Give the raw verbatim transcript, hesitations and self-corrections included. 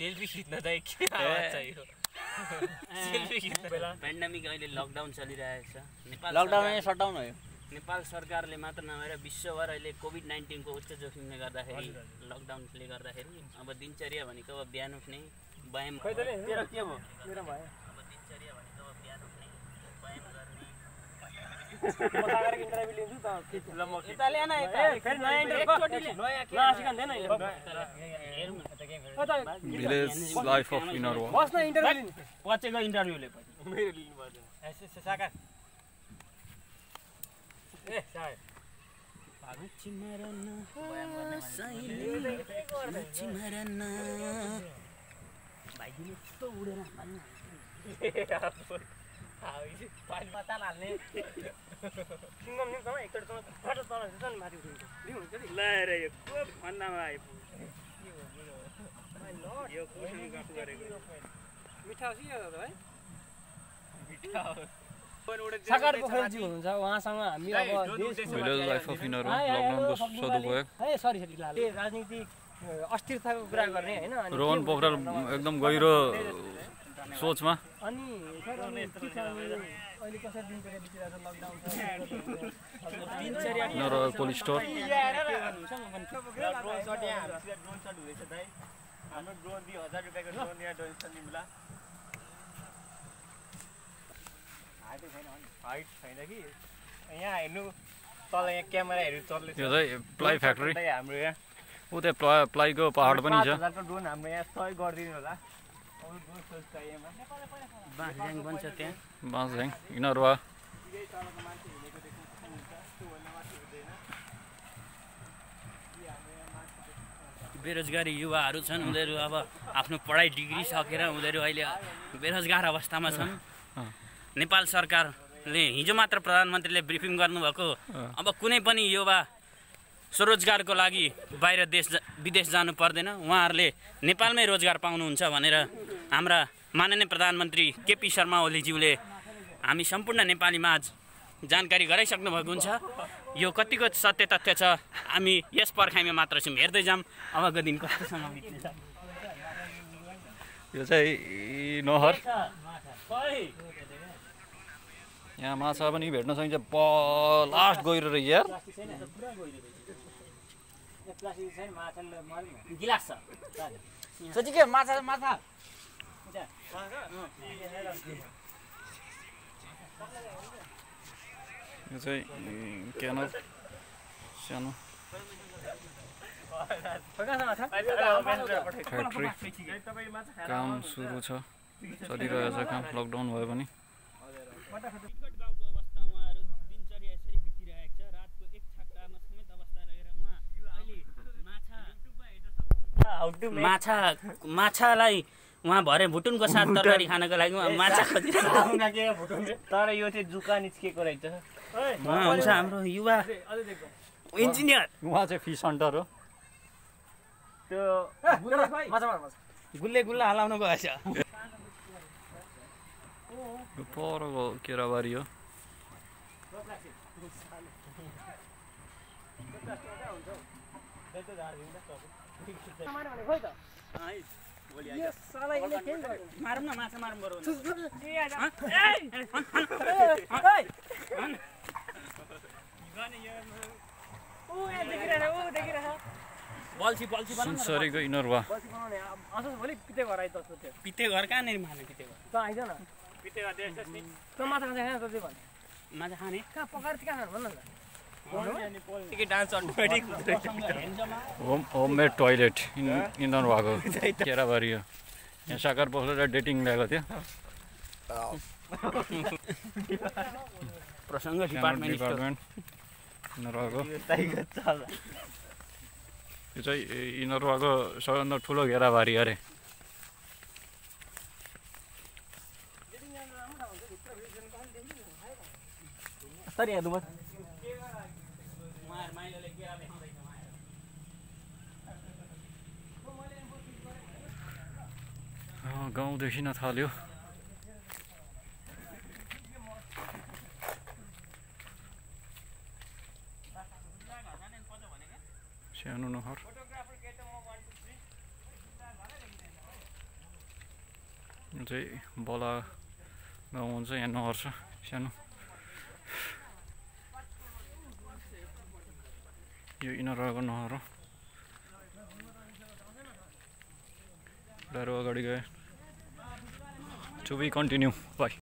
Selfie खिच्न चाहिँ के आवाज चाहियो सेल्फी खिच्न पेन्डेमिक अहिले लकडाउन चलिरहेको छ नेपाल लकडाउन सटडाउन हो नेपाल सरकारले मात्र नभएर विश्वभर अहिले कोभिड नाइन्टिन को उच्च जोखिमले गर्दाखेरि लकडाउनले गर्दाखेरि अब दिनचर्या भनेको अब बिहान उठ्ने व्यायाम तेरो के भयो मेरो भयो अब दिनचर्या भनेको अब बिहान उठ्ने व्यायाम गर्ने मसागर इन्टरभ्यु लिन्छु त ल म यता ल्याएन यता फेरि नयाँ इन्टरभ्यु नयाँ के नसिकन्दैन नि हेरौँ न त game Village life of Inarwa. बस्न इन्टरभ्यु लिनु पछिको इन्टरभ्युले मेरो लिनु पर्दैन एस एस साकार ए साकार चिमरन साइले चिमरन भाइ दिनु यस्तो उडेर भन्नु पानी पत्ता हाल्ने सिङ्गम नि त एकचोटि त फटो तल हुन्छ नि माथि उठ्छ लिउ हुन्छ नि ल रे यो को भन्दामा आइपुग्यो यो कोसँग गफ गरेको मिठा हो के हो है मिठा हो साकार पोखरेलजी हुनुहुन्छ उहाँसँग हामी अब Village life of Inarwa. Lockdown को सदुपयोग. ए सरी सरी लाल राजनीतिक अस्थिरताको कुरा गर्ने हैन अनि रोहन पोखरेल एकदम गहिरो सोचमा. अनि सर अनि के छ अहिले कसरी दिनचर्या बितिरहेको छ लकडाउन छ दिनचर्या Inarwa police store. Drone shot यहाँ ड्रोन शट हुँदैछ दाइ हाम्रो ड्रोन दुई हजार रुपैयाँको ड्रोन यहाँ डोनेसन दिउँला हाइट छैन हाइट छैन कि यहाँ हेर्नु तल यहाँ क्यामेराहरू चल्दैछ यो चाहिँ प्लाई फ्याक्ट्री. हाम्रो यहाँ उ त्यहाँ प्लाई प्लाईको पहाड पनि छ. हजारको ड्रोन हाम्रो यहाँ सहयोग गरिदिनु होला अरू ड्रोन सोच चाहिएमा बाँसझ्याङ बन्छ त्यहाँ बाँसझ्याङ Inarwa. बेरोजगारी युवाहरू छन् उनीहरू अब आफ्नो पढाइ डिग्री सकेर उनीहरू अहिले बेरोजगार अवस्थामा छन् नेपाल सरकारले हिजो मात्र प्रधानमन्त्रीले ब्रिफिङ गर्नुभएको अब कुनै पनि युवा स्वरोजगारको लागि बाहिर देश विदेश जानु पर्दैन उहाँहरूले नेपालमै रोजगार पाउनुहुन्छ भनेर हाम्रा माननीय प्रधानमन्त्री केपी शर्मा ओलीज्यूले हामी सम्पूर्ण नेपालीमा आज जानकारी गराइसक्नु भएको हुन्छ यो कतिको सत्य तथ्य छ हामी यस पर्खाइमा मात्र छौँ हेर्दै जाऊँ अबको दिन कस्तोसँग बित्नेछ यो चाहिँ नहर. यहाँ माछा पनि भेट्न सकिन्छ. प लास्ट गहिरो रहेछ यार. गिलास छ सची के माछा माछा यो चाहिँ क्यानल सानो फ्याक्ट्री काम सुरु छ चलिरहेछ काम लकडाउन भए पनि. गाउँको अवस्था उहाँहरू दिनचर्या यसरी बितिरहेको छ रातको एक छाक टार्न समेत अवस्था रहेर उहाँ अहिले माछा माछा माछालाई उहाँ भरे भुटुनको साथ तरकारी खानको लागि उहाँ माछा खोजिरहेको तर यो चाहिँ जुका निस्केको रहेछ उहाँ हुन्छ हाम्रो युवा इन्जिनियर. उहाँ चाहिँ फिस हन्टर हो. त्यो गुल्ले गुल्ला हलाउनु गएछ यो परको केराबारी हो. मारौँ न माछा मारौँ बरु बल्छी बल्छी सुनसरीको Inarwa. पिते घर आइज पिते घर कहाँनिर माने पिते घर त आइज न पिते घर त्यो माछा खान्छ खान्छ त्यो भने माछा खाने कहाँ पकाएर कहाँ खानु भन्न न dance automatic home homemade toilet Inarwa को केराबारी हो. यहाँ साकार पोखरेल डेटिङ ल्याएको थियो. प्रसङ्ग डिपार्टमेन्ट डिपार्टमेन्ट Inarwa को. यो चाहिँ Inarwa को सबैभन्दा ठुलो घेराबारी अरे. सरी हेर्नु बस गाउँ देखिन थाल्यो. सानो नहर यो चाहिँ बला गाउँ हुन्छ, यहाँ नहर छ सानो। यो इनरको नहर हो। डाइरो अगाडि गए। To be continue by.